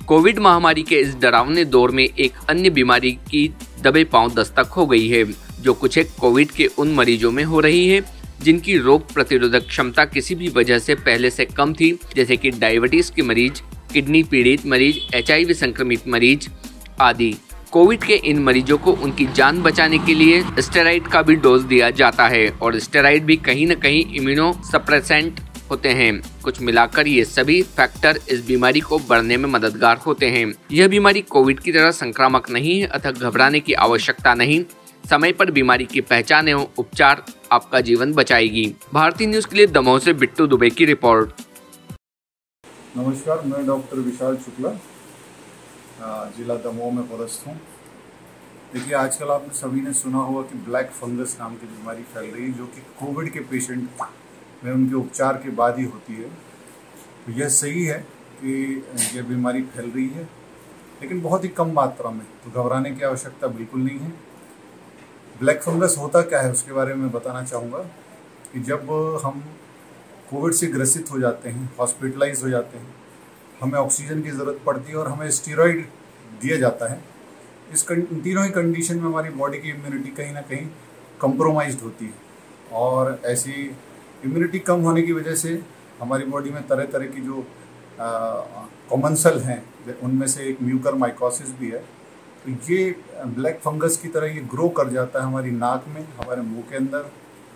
Covid महामारी के इस डरावने दौर में एक अन्य बीमारी की दबे पांव दस्तक हो गई है, जो कुछ एक कोविड के उन मरीजों में हो रही है जिनकी रोग प्रतिरोधक क्षमता किसी भी वजह से पहले से कम थी, जैसे कि डायबिटीज के मरीज, किडनी पीड़ित मरीज, HIV संक्रमित मरीज आदि। कोविड के इन मरीजों को उनकी जान बचाने के लिए स्टेरॉइड का भी डोज दिया जाता है और स्टेरॉइड भी कहीं न कहीं इम्यूनो सप्रेसेंट होते हैं। कुछ मिलाकर ये सभी फैक्टर इस बीमारी को बढ़ने में मददगार होते हैं। यह बीमारी कोविड की तरह संक्रामक नहीं है, अतः घबराने की आवश्यकता नहीं। समय पर बीमारी की पहचान एवं उपचार आपका जीवन बचाएगी। भारतीय न्यूज के लिए दमोह से बिट्टू दुबे की रिपोर्ट। नमस्कार, मैं डॉक्टर विशाल शुक्ला, जिला दमोह में पदस्थ हूँ। देखिए, आजकल आपने सभी ने सुना होगा कि ब्लैक फंगस नाम की बीमारी फैल रही है, जो कि कोविड के पेशेंट में उनके उपचार के बाद ही होती है। तो यह सही है कि यह बीमारी फैल रही है, लेकिन बहुत ही कम मात्रा में, तो घबराने की आवश्यकता बिल्कुल नहीं है। ब्लैक फंगस होता क्या है उसके बारे में बताना चाहूँगा कि जब हम कोविड से ग्रसित हो जाते हैं, हॉस्पिटलाइज हो जाते हैं, हमें ऑक्सीजन की ज़रूरत पड़ती है और हमें स्टीरॉइड दिया जाता है। इन तीनों ही कंडीशन में हमारी बॉडी की इम्यूनिटी कहीं ना कहीं कंप्रोमाइज्ड होती है, और ऐसी इम्यूनिटी कम होने की वजह से हमारी बॉडी में तरह तरह की जो कॉमनसेल हैं, उनमें से एक म्यूकरमाइकोसिस भी है। तो ये ब्लैक फंगस की तरह ये ग्रो कर जाता है हमारी नाक में, हमारे मुंह के अंदर,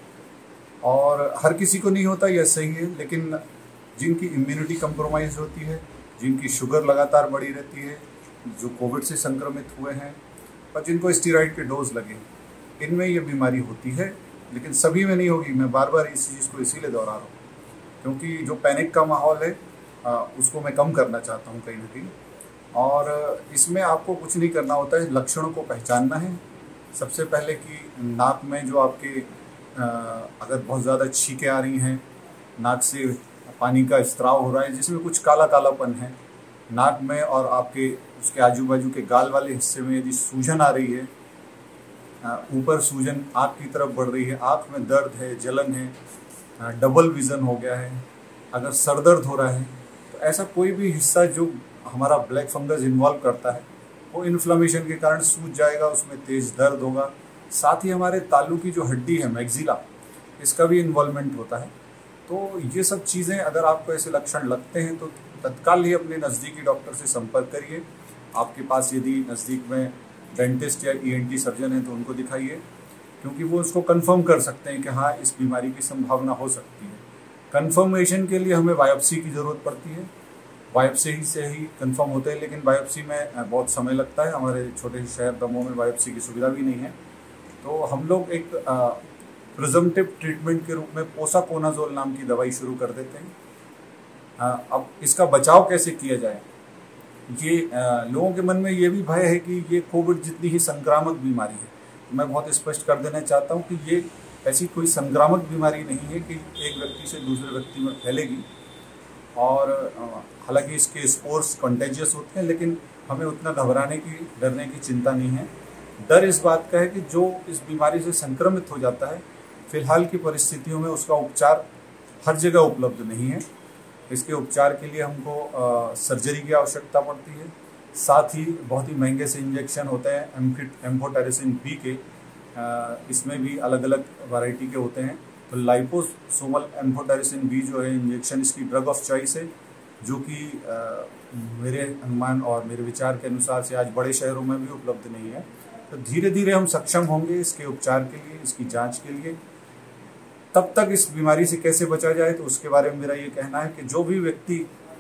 और हर किसी को नहीं होता, यह सही है। लेकिन जिनकी इम्यूनिटी कंप्रोमाइज होती है, जिनकी शुगर लगातार बढ़ी रहती है, जो कोविड से संक्रमित हुए हैं और जिनको स्टीरॉइड के डोज लगे, इनमें यह बीमारी होती है, लेकिन सभी में नहीं होगी। मैं बार बार इस चीज़ को इसीलिए दोहरा रहा हूँ क्योंकि जो पैनिक का माहौल है उसको मैं कम करना चाहता हूँ कहीं ना कहीं। और इसमें आपको कुछ नहीं करना होता है, लक्षणों को पहचानना है। सबसे पहले कि नाक में जो आपके अगर बहुत ज़्यादा छींकें आ रही हैं, नाक से पानी का स्त्राव हो रहा है जिसमें कुछ काला कालापन है नाक में, और आपके उसके आजू बाजू के गाल वाले हिस्से में यदि सूजन आ रही है, ऊपर सूजन आँख की तरफ बढ़ रही है, आँख में दर्द है, जलन है, डबल विज़न हो गया है, अगर सर दर्द हो रहा है, तो ऐसा कोई भी हिस्सा जो हमारा ब्लैक फंगस इन्वॉल्व करता है वो इन्फ्लेमेशन के कारण सूज जाएगा, उसमें तेज़ दर्द होगा। साथ ही हमारे तालू की जो हड्डी है, मैक्सिला, इसका भी इन्वॉल्वमेंट होता है। तो ये सब चीज़ें अगर आपको ऐसे लक्षण लगते हैं तो तत्काल ही अपने नज़दीकी डॉक्टर से संपर्क करिए। आपके पास यदि नज़दीक में डेंटिस्ट या ENT सर्जन है तो उनको दिखाइए, क्योंकि वो उसको कंफर्म कर सकते हैं कि हाँ, इस बीमारी की संभावना हो सकती है। कंफर्मेशन के लिए हमें बायोप्सी की ज़रूरत पड़ती है, बायोप्सी से ही कंफर्म होते हैं, लेकिन बायोप्सी में बहुत समय लगता है। हमारे छोटे शहर दमोह में बायोप्सी की सुविधा भी नहीं है। तो हम लोग एक प्रिजम्पटिव ट्रीटमेंट के रूप में पोसाकोनाजोल नाम की दवाई शुरू कर देते हैं। अब इसका बचाव कैसे किया जाए, ये लोगों के मन में ये भी भय है कि ये कोविड जितनी ही संक्रामक बीमारी है। तो मैं बहुत स्पष्ट कर देना चाहता हूँ कि ये ऐसी कोई संक्रामक बीमारी नहीं है कि एक व्यक्ति से दूसरे व्यक्ति में फैलेगी, और हालांकि इसके स्पोर्स कंटेजियस होते हैं, लेकिन हमें उतना घबराने की, डरने की चिंता नहीं है। डर इस बात का है कि जो इस बीमारी से संक्रमित हो जाता है, फिलहाल की परिस्थितियों में उसका उपचार हर जगह उपलब्ध नहीं है। इसके उपचार के लिए हमको सर्जरी की आवश्यकता पड़ती है। साथ ही बहुत ही महंगे से इंजेक्शन होते हैं एम्फोटेरिसिन B के, इसमें भी अलग अलग वैरायटी के होते हैं। तो लाइपोसोमल एम्फोटेरिसिन B जो है इंजेक्शन, इसकी ड्रग ऑफ चॉइस है, जो कि मेरे अनुमान और मेरे विचार के अनुसार से आज बड़े शहरों में भी उपलब्ध नहीं है। तो धीरे धीरे हम सक्षम होंगे इसके उपचार के लिए, इसकी जांच के लिए। तब तक इस बीमारी से कैसे बचा जाए, तो उसके बारे में मेरा ये कहना है कि जो भी व्यक्ति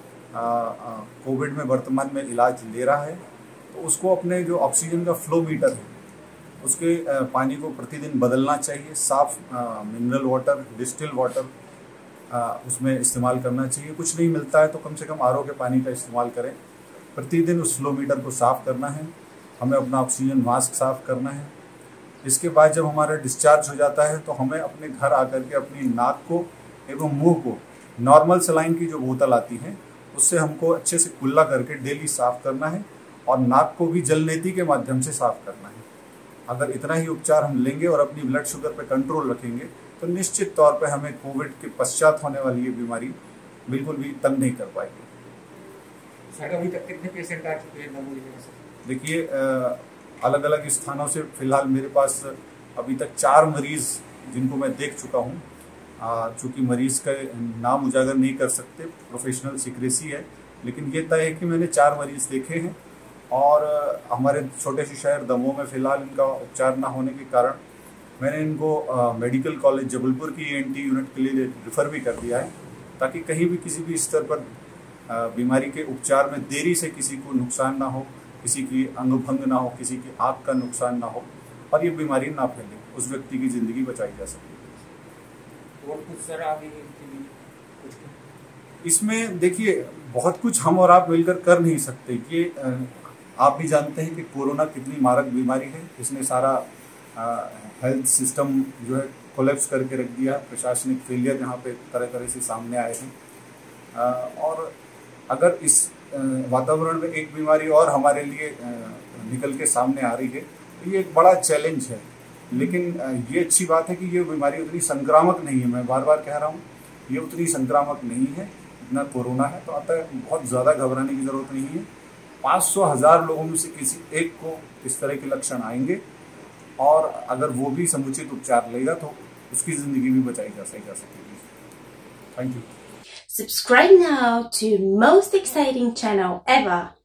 कोविड में वर्तमान में इलाज ले रहा है, तो उसको अपने जो ऑक्सीजन का फ्लो मीटर है, उसके पानी को प्रतिदिन बदलना चाहिए। साफ मिनरल वाटर, डिस्टिल वाटर उसमें इस्तेमाल करना चाहिए। कुछ नहीं मिलता है तो कम से कम RO के पानी का इस्तेमाल करें। प्रतिदिन उस फ्लो मीटर को साफ़ करना है। हमें अपना ऑक्सीजन मास्क साफ़ करना है। इसके बाद जब हमारा डिस्चार्ज हो जाता है तो हमें अपने घर आकर के अपनी नाक को एवं मुंह को नॉर्मल सलाइन की जो बोतल आती है उससे हमको अच्छे से कुल्ला करके डेली साफ़ करना है, और नाक को भी जलनेती के माध्यम से साफ़ करना है। अगर इतना ही उपचार हम लेंगे और अपनी ब्लड शुगर पर कंट्रोल रखेंगे तो निश्चित तौर पे हमें कोविड के पश्चात होने वाली ये बीमारी बिल्कुल भी तंग नहीं कर पाएगी। सर अभी तक कितने पेशेंट आ चुके हैं नमूने से? देखिए अलग अलग स्थानों से फिलहाल मेरे पास अभी तक 4 मरीज जिनको मैं देख चुका हूँ। चूँकि मरीज का नाम उजागर नहीं कर सकते, प्रोफेशनल सीक्रेसी है, लेकिन ये तय है कि मैंने 4 मरीज देखे हैं। और हमारे छोटे से शहर दमोह में फिलहाल इनका उपचार ना होने के कारण मैंने इनको मेडिकल कॉलेज जबलपुर की ENT यूनिट के लिए रेफ़र भी कर दिया है, ताकि कहीं भी किसी भी स्तर पर बीमारी के उपचार में देरी से किसी को नुकसान ना हो, किसी की अंगभंग ना हो, किसी की आँख का नुकसान ना हो और ये बीमारी ना फैले, उस व्यक्ति की ज़िंदगी बचाई जा सके। और कुछ सर अभी इसमें देखिए बहुत कुछ हम और आप मिलकर कर नहीं सकते। कि आप भी जानते हैं कि कोरोना कितनी मारक बीमारी है। इसने सारा हेल्थ सिस्टम जो है कोलैप्स करके रख दिया। प्रशासनिक फेलियर यहाँ पे तरह तरह से सामने आए हैं। और अगर इस वातावरण में एक बीमारी और हमारे लिए निकल के सामने आ रही है तो ये एक बड़ा चैलेंज है। लेकिन ये अच्छी बात है कि ये बीमारी उतनी संक्रामक नहीं है। मैं बार बार कह रहा हूँ ये उतनी संक्रामक नहीं है जितना कोरोना है। तो अतः बहुत ज़्यादा घबराने की ज़रूरत नहीं है। 500,000 लोगों में से किसी एक को इस तरह के लक्षण आएंगे और अगर वो भी समुचित उपचार लेगा तो उसकी ज़िंदगी भी बचाई जा सकेगी। Thank you. Subscribe now to most exciting channel ever.